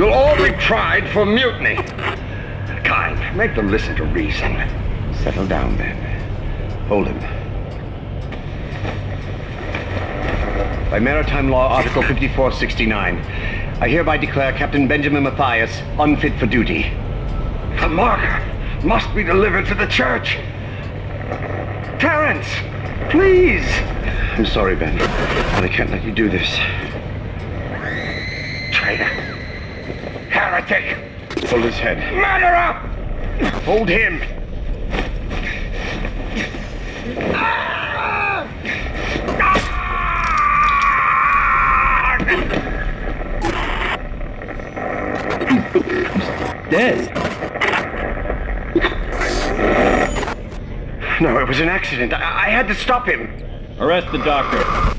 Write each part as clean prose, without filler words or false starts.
You'll all be tried for mutiny. Kind, make them listen to reason. Settle down, then. Hold him. By Maritime Law, Article 5469, I hereby declare Captain Benjamin Mathias unfit for duty. The marker must be delivered to the church. Terrence, please. I'm sorry, Ben, but I can't let you do this. Traitor. Heretic. Hold his head. Murderer! Hold him! Dead. No, it was an accident. I had to stop him. Arrest the doctor.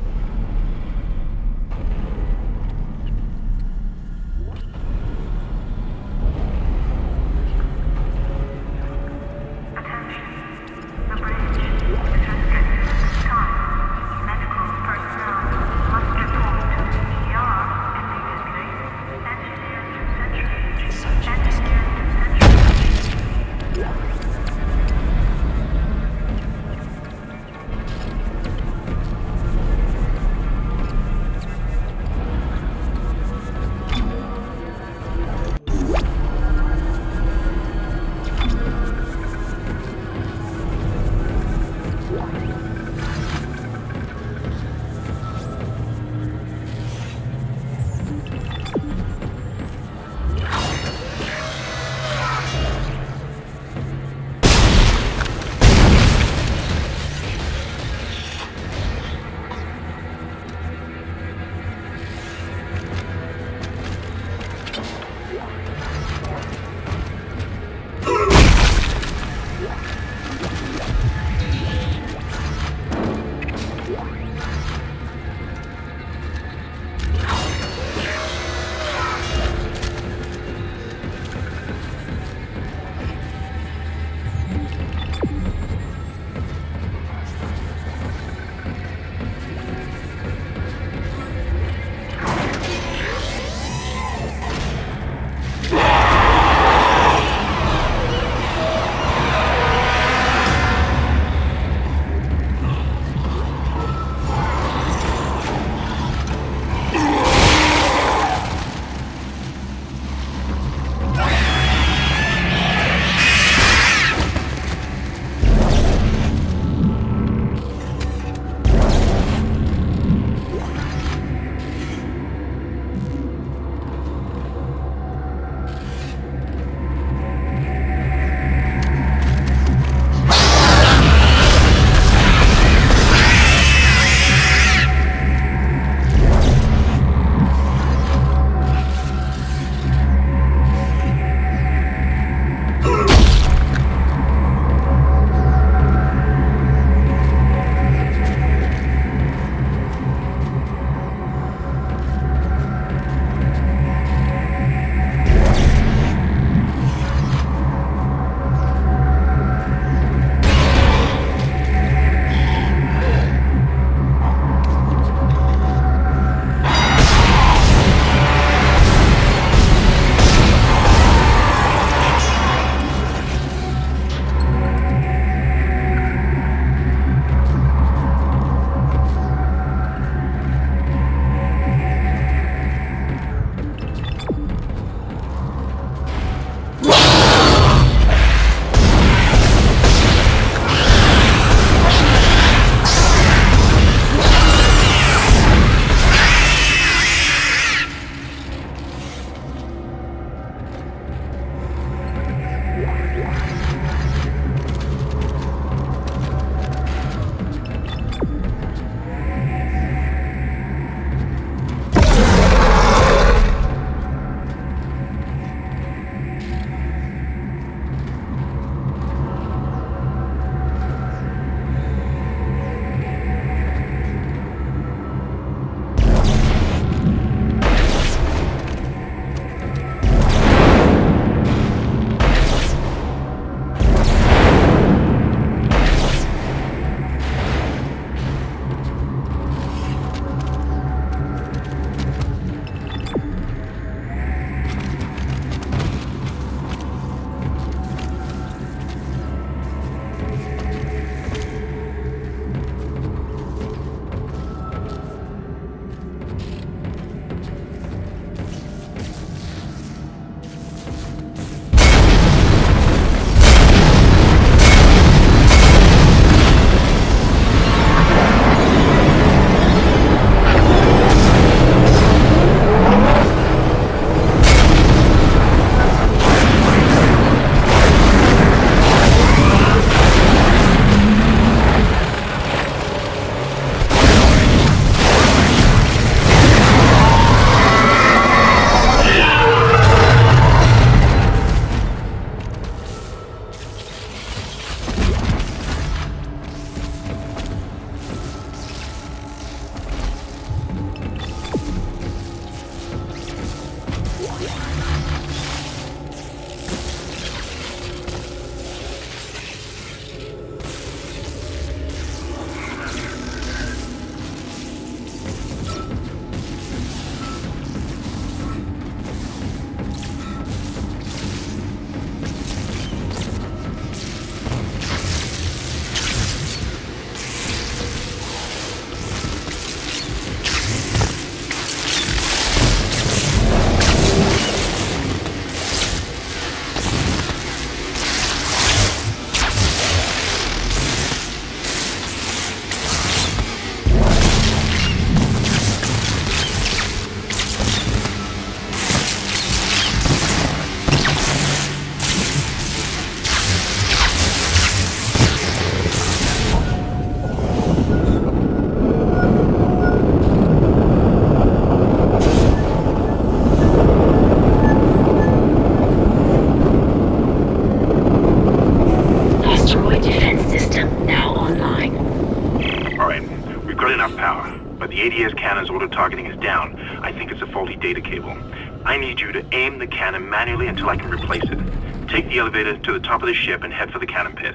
Defense system now online. Alright, we've got enough power, but the ADS cannon's auto-targeting is down. I think it's a faulty data cable. I need you to aim the cannon manually until I can replace it. Take the elevator to the top of the ship and head for the cannon pit.